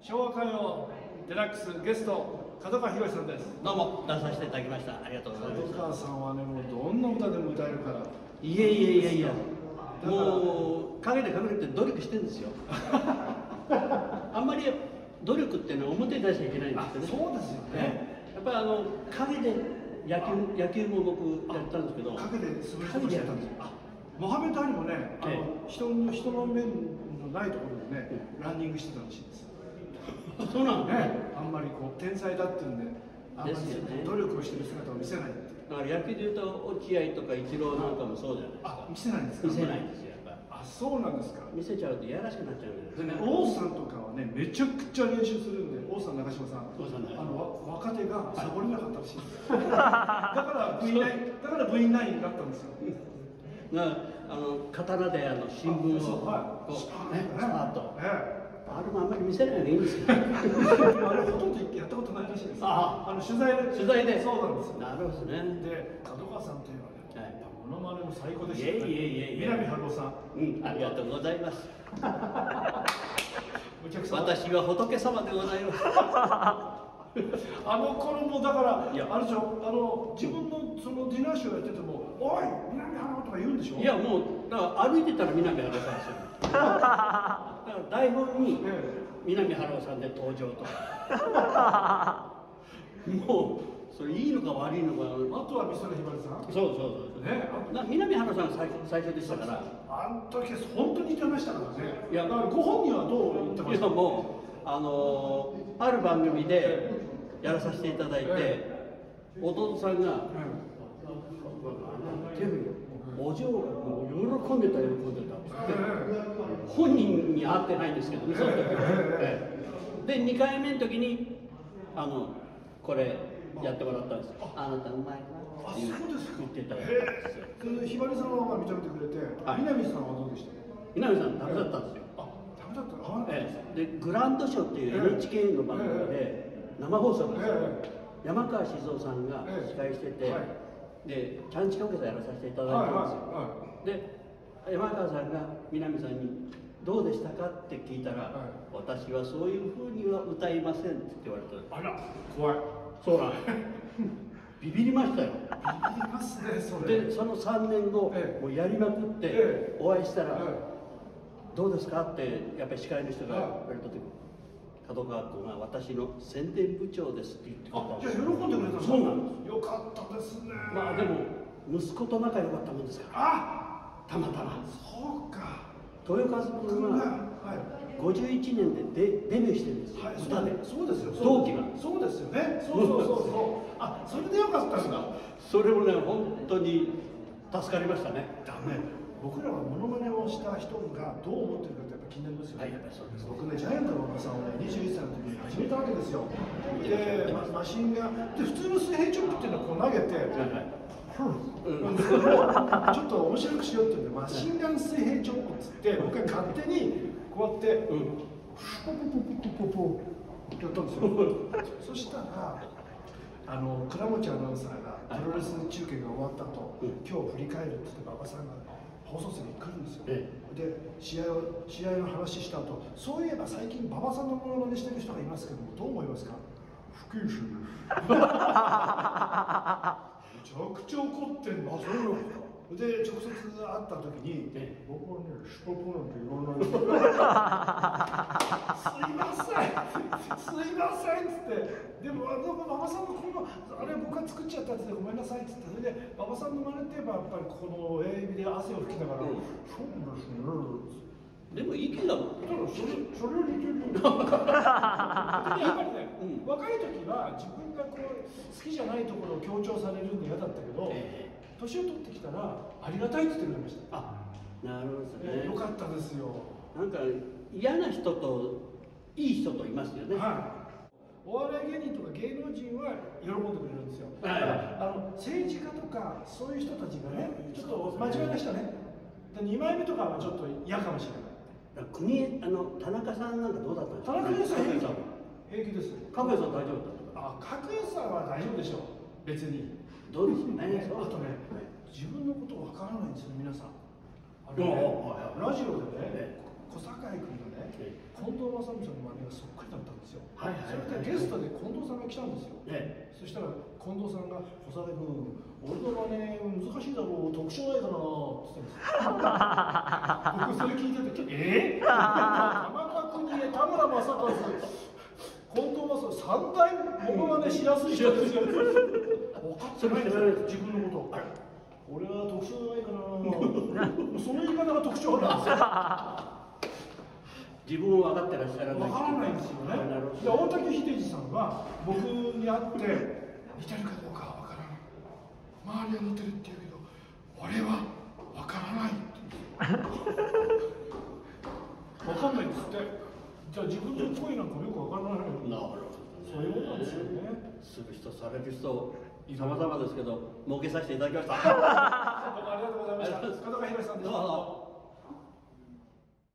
昭和歌謡デラックスゲスト門川博さんです。 どうも出させていただきました。ありがとうございます。 門川さんはね、もうどんな歌でも歌えるから。 いやいやいやいや、もう陰で隠れて努力してるんですよ。あんまり努力っていうのは表に出しちゃいけないんですよね。 そうですよね。 やっぱり陰で野球も僕やったんですけど、 陰で滑り込ましてたんですよ。モハメド・アリもね、人の面のないところでね、ランニングしてたらしいです。 そうなんですね。 あんまりこう天才だっていうんで、あんまり努力をしてる姿を見せないって。 だから野球でいうと落合とかイチローなんかもそうじゃないですか。 見せないんですか。 見せないんですよ。やっぱそうなんですか。 見せちゃうといやらしくなっちゃうんでね。王さんとかはね、めちゃくちゃ練習するんで、王さん、中島さん、若手がサボれなかったらしいです。だから V9 になったんですよ。 刀で新聞をこうスパーッと。あれもあんまり見せないのがいいんですよ。 ほとんどやったことないらしいです。取材で。そうなんですよ。 なるほどね。 で、門川さんというのはね、モノマネも最高でしたね。南春夫さん。 ありがとうございます。私は仏様でございます。 あの頃もだから、あれでしょ、自分のそのディナーショーやってても、おい、南春夫とか言うんでしょ。 いや、もうだから歩いてたら南春夫さんですよ。だから台本に南春夫さんで登場とか。もうそれいいのか悪いのか。 あとは美空ひばりさん。 そうね。南春夫さんが最初でしたから。 あの時本当に似てましたからね。いや、だからご本人はどう言ってました。 いや、もうある番組でやらさせていただいて、弟さんがお嬢がもう喜んでた本人に会ってないんですけどね、その時で2回目の時にこれやってもらったんですよ。あなたうまいなって言ってたんですよ。 ひばりさんは認めてくれて、南さんはどうでした？ 南さんダメだったんですよ。 ダメだった。 でグランドショーっていう NHK の番組で生放送なんですよ。山川静夫さんが司会してて、でチャンチカンケさんやらさせていただいたんですよ。で山川さんが南さんに「どうでしたか?」って聞いたら「私はそういうふうには歌いません」って言われた。 あら、怖い。 そうなんビビりましたよ。 ビビりますね、それ。 でその3年後もうやりまくってお会いしたら「どうですか?」ってやっぱり司会の人が言われた時「門川君は私の宣伝部長です」って言ってくれたんです。 じゃあ喜んでくれたんですか？ そうなんです。 よかったですね。 まあでも息子と仲良かったもんですから。たまたま。 そうか。 豊和君は51年でデビューしてるんですよ。歌で。 そうですよ。 同期が。 そうですよね。そう。それでよかったんだ。 それもね、本当に助かりましたね。 僕らはモノマネをした人がどう思ってるかってやっぱ気になりますよね。僕ね、ジャイアントの馬さんをね、21歳の時に始めたわけですよ。で、マシンガンで普通の水平チョップっていうのをこう投げて。ちょっと面白くしようって言うんで、マシンガン水平チョップっつって僕が勝手にこうやってポポポポポポってやったんですよ。そしたら倉持アナウンサーがプロレス中継が終わった後、今日振り返るって言って馬場さんが放送席に来るんですよ。で試合の話した後、そういえば最近馬場さんのモノマネしてる人がいますけどもどう思いますか？不謹慎です。めちゃくちゃ怒ってんの。そうなんですか。で直接会った時に「僕はね、シュポポなんて言わないです」すいません」っつって「でも馬場さんのこのあれ僕が作っちゃったやつでごめんなさい」っつって、それで馬場さんの真似って言えばやっぱりこの親指で汗を拭きながら「そうですね」 でもいい気だもん。 それを似てるよ。やっぱりね、若い時は自分がこう好きじゃないところを強調されるんで嫌だったけど、年を取ってきたらありがたいって言ってくれました。 なるほどね。 よかったですよ。 なんか嫌な人といい人といますよね。 お笑い芸人とか芸能人は喜んでくれるんですよ。政治家とかそういう人たちがね、ちょっと真面目な人ね、2枚目とかはちょっと嫌かもしれない。 田中さんなんかどうだったんですか？ 田中さん平気です。 角栄さん大丈夫だった？ 角栄さんは大丈夫でしょう。別に。 どうですよね。 あとね、自分のことわからないんですよ、皆さん。ラジオでね、小堺君がね、近藤正美さんの真似がそっくりだったんゲストで近藤さんが来たんですよ。そしたら近藤さんが「小坂君、俺の真似難しいだろう、特徴ないかな」って言ってたんですよ。僕それ聞いてて「田中邦衛、田村正和、近藤正夫、3大モノマネしやすい人ですよ」分かってないんですよ、自分のこと。俺は特徴ないかなその言い方が特徴なんですよ。 自分を分かってらっしゃらない。 分からないんですよね。で大竹秀治さんは僕に会って似てるかどうかは分からない、周りは似てるって言うけど俺は分からないって分かんないんですって。じゃあ自分の声なんかよく分からない。なるほど、そういうことなんですよね。 する人される人様々ですけど、儲けさせていただきました。 どうもありがとうございました。片岡宏さんでした。